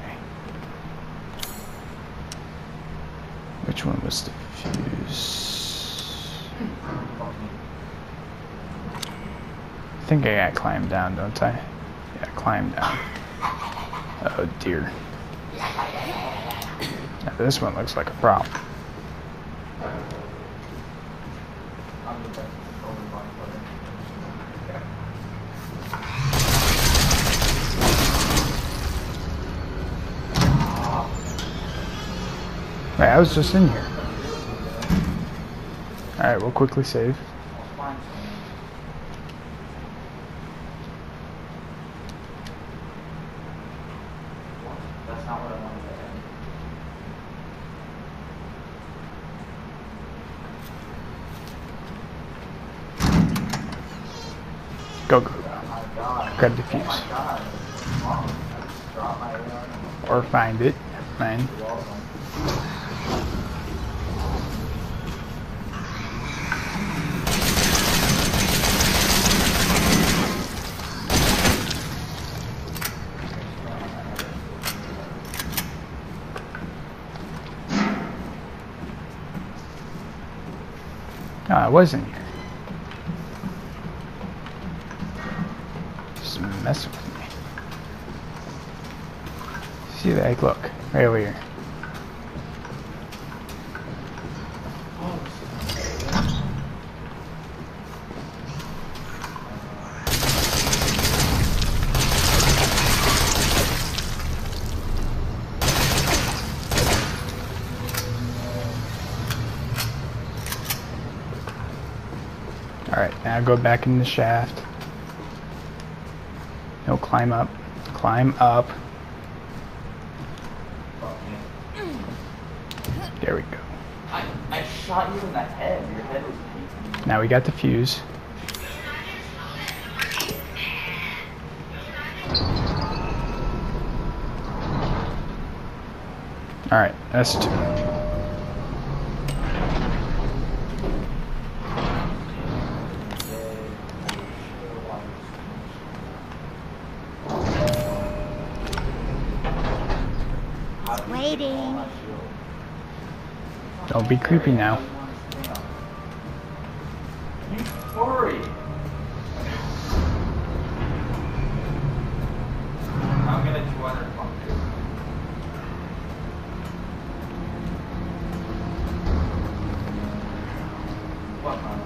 Which one was the fuse? I think I gotta climb down, don't I? Yeah, climb down. Oh dear. Now this one looks like a problem. Wait, I was just in here. Alright, we'll quickly save. That's not what I wanted to Go, go, go. Grab the fuse. Or find it. Fine. No, I wasn't here. Just messing with me. See that? Look, right over here. Alright, now go back in the shaft. No, climb up. Climb up. There we go. I shot you in the head. Your head was peeking. Now we got the fuse. Alright, that's two. Waiting. Don't be creepy now. You furry. I'm gonna 200 pump you. What, man?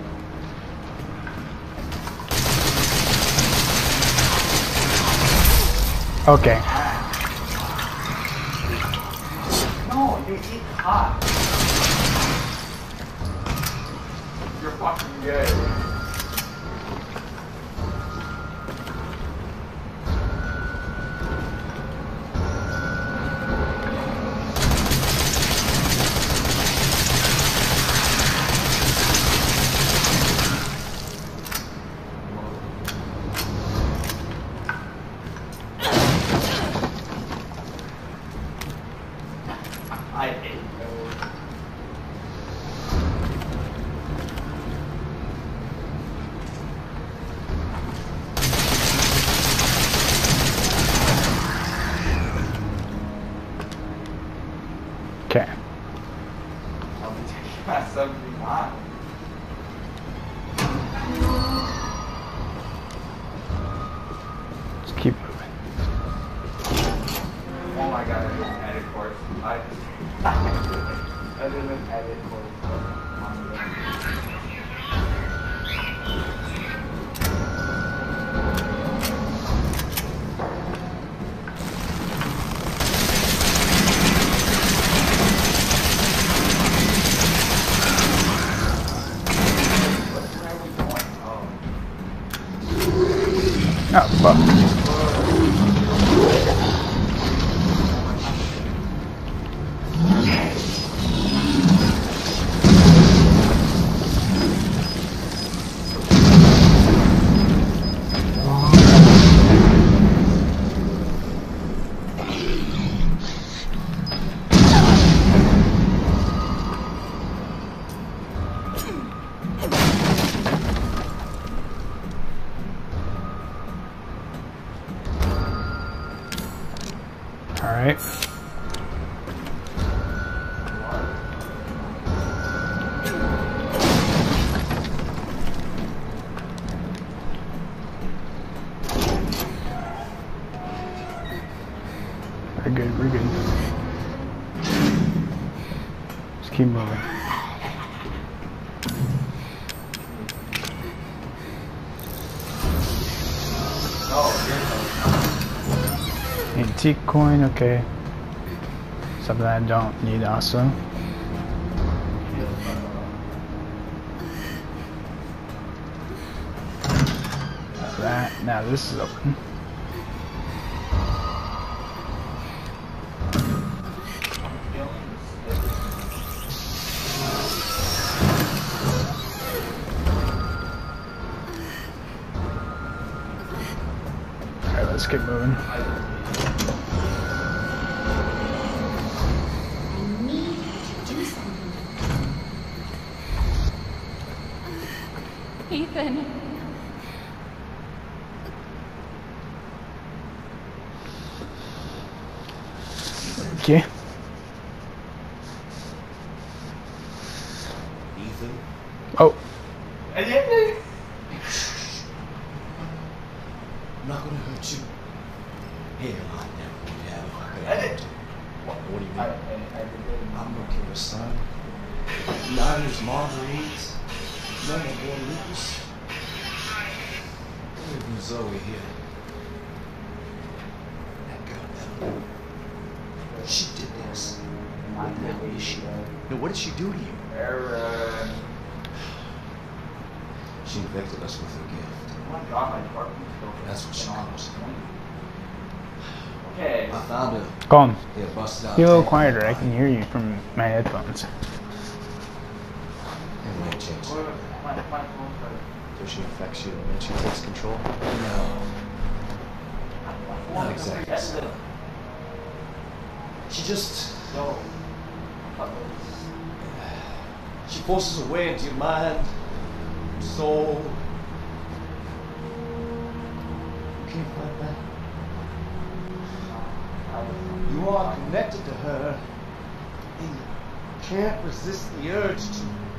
Okay. No, you eat hot. You're fucking good. I hate those. Okay. I'll be taking my 79. Just keep moving. Oh my god, I did an edit course. I just Oh, fuck. Alright. We're good, we're good. Just keep moving. Antique coin, okay. Something I don't need also. That, now this is open. Alright, let's keep moving. Ethan. Okay. Ethan. Oh. I'm not gonna hurt you. Hey, a lot now. Yeah. What do you mean? I'm okay with son. Niners, margaritas. No more boy Lucas. Leaving Zoe here. That girl, Evelyn. She did this. What the hell is she? No, what did she do to you? She infected us with her gift. That's what she caused. Okay. I found her. Calm. Yeah, busted out. Be a little quieter. I can hear you from my headphones. Anyway, change. So she infects you and then she takes control? No. Not exactly. She just... She forces her way into your mind, soul. You can't fight that. You are connected to her, and you can't resist the urge to.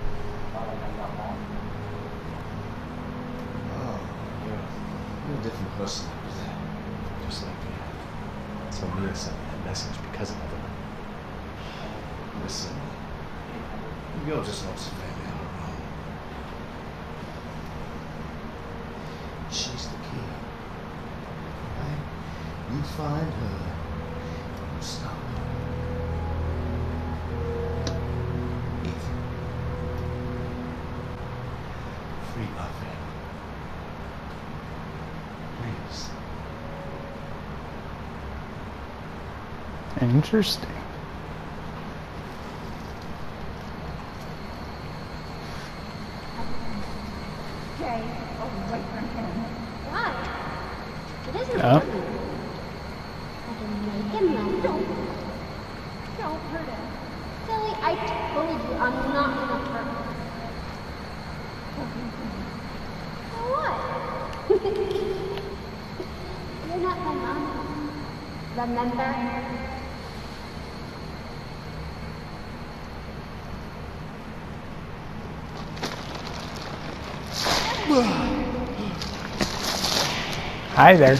Oh, you're a different person after that. Just like me. So Mia sent me that message because of Evelyn. Listen, you'll just want some family on her own. She's the key. Right? You find her. You stop her. Ethan. Free my family. Please. Interesting. Stay away from him. Why? It isn't Oh. funny. I can make him laugh. Don't hurt him. Silly, I told you I'm not gonna hurt him. So what? You're not my mom. Remember? Hi there.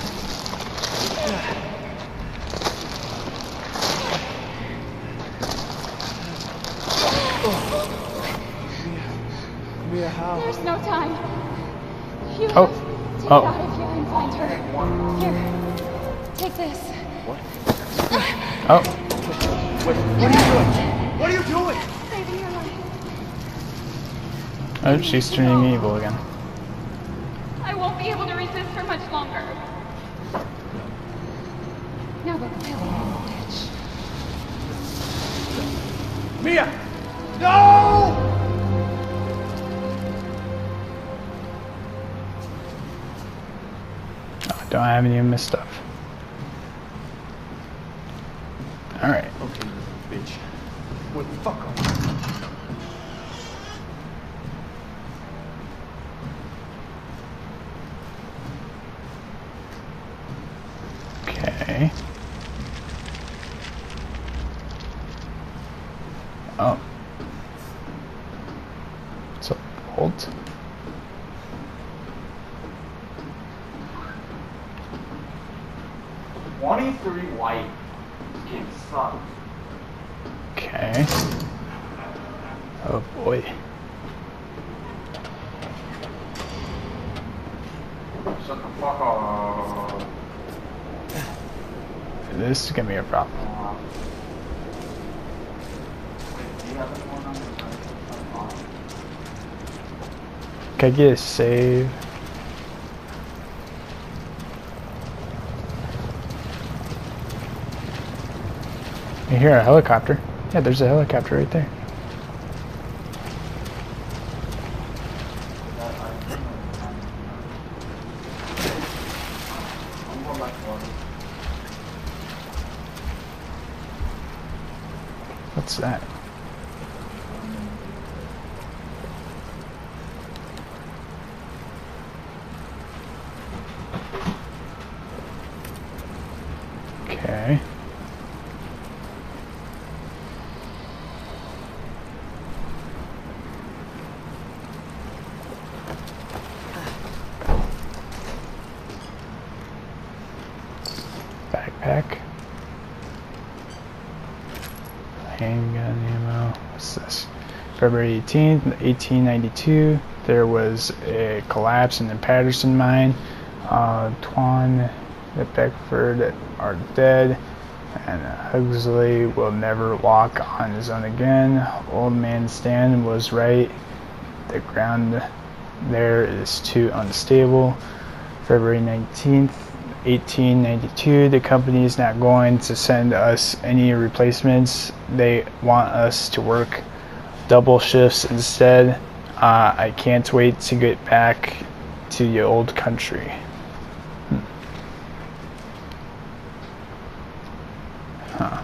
how? There's no time. You Oh. have to get Oh. out of here and find her. Here, take this. Oh. What are you doing? What are you doing? Saving your life. Oh, she's turning evil again. I won't be able to resist for much longer. Now go kill him, bitch. Mia! No! Oh, don't have any of my stuff. Alright. Okay, bitch. What the fuck are you? Okay. Oh. It's a bolt. White. This game sucks. Okay. Oh boy. Shut the fuck up. This is gonna be a problem. Wait, do you have anyone on your phone? Can I get a save? I hear a helicopter. Yeah, there's a helicopter right there. What's that? Okay. Backpack. Handgun ammo. What's this? February 18th, 1892, there was a collapse in the Patterson mine. Twan and Beckford are dead, and Huxley will never walk on his own again. Old man Stan was right. The ground there is too unstable. February 19th, 1892, the company is not going to send us any replacements. They want us to work double shifts instead. I can't wait to get back to the old country. Huh.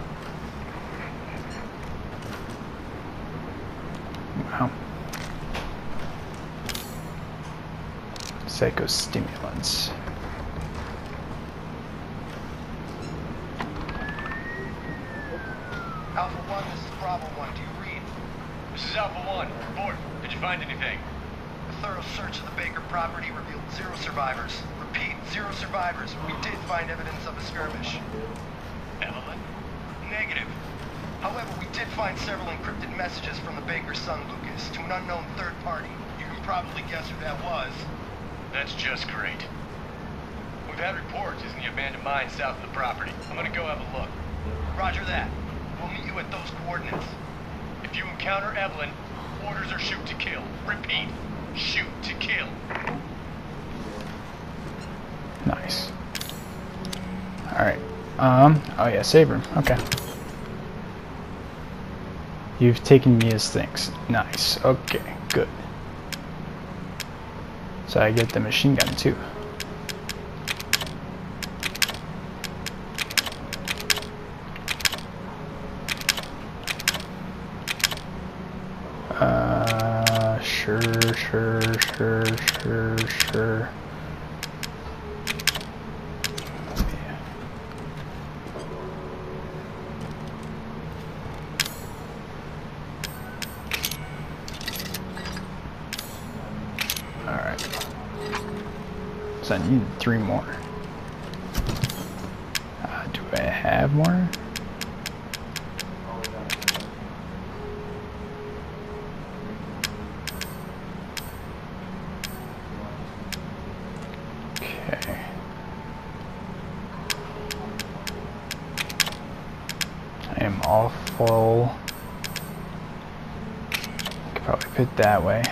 Wow. Psychostimulants. Alpha 1, this is Bravo 1. Do you read? This is Alpha 1. Report. Did you find anything? A thorough search of the Baker property revealed 0 survivors. Repeat, 0 survivors. We did find evidence of a skirmish. Evelyn? Negative. However, we did find several encrypted messages from the Baker's son, Lucas, to an unknown third party. You can probably guess who that was. That's just great. We've had reports in the abandoned mine south of the property. I'm gonna go have a look. Roger that. We'll meet you at those coordinates. If you encounter Evelyn, orders are shoot to kill. Repeat, shoot to kill. Nice. Alright. Oh yeah, save room. Okay. You've taken me as things. Nice. Okay, good. So I get the machine gun too. Sure. Alright. So I need 3 more. Do I have more? all full. Could probably put it that way.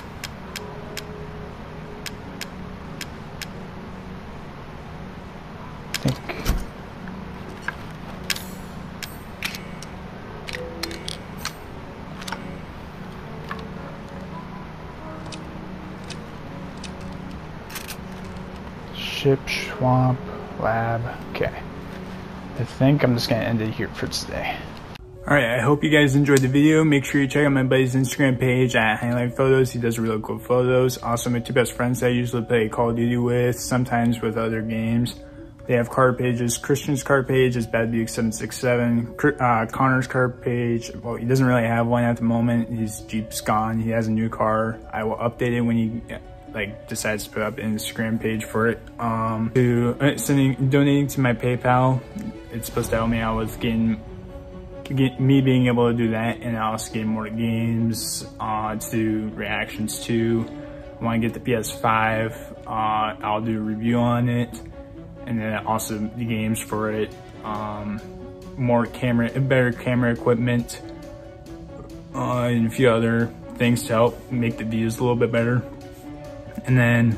I think. Ship, swamp, lab. Okay. I think I'm just gonna end it here for today. Alright, I hope you guys enjoyed the video. Make sure you check out my buddy's Instagram page at Highlight Photos. He does really cool photos. Also, my two best friends that I usually play Call of Duty with, sometimes with other games. They have card pages. Christian's card page is BadBuick767. Connor's card page, well, he doesn't really have one at the moment. His Jeep's gone. He has a new car. I will update it when he decides to put up an Instagram page for it. Donating to my PayPal. It's supposed to help me out with me being able to do that, and also getting more games to reactions to. I want to get the PS5. I'll do a review on it, and then also the games for it. Better camera equipment, and a few other things to help make the views a little bit better. And then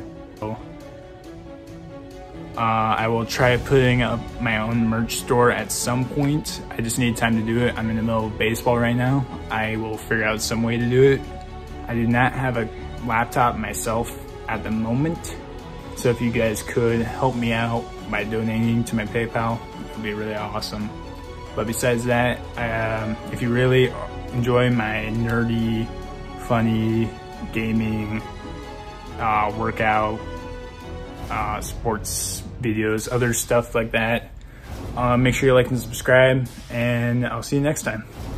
I will try putting up my own merch store at some point. I just need time to do it. I'm in the middle of baseball right now. I will figure out some way to do it. I do not have a laptop myself at the moment. So if you guys could help me out by donating to my PayPal, it would be really awesome. But besides that, if you really enjoy my nerdy, funny, gaming, workout, sports videos, other stuff like that, make sure you like and subscribe, and I'll see you next time.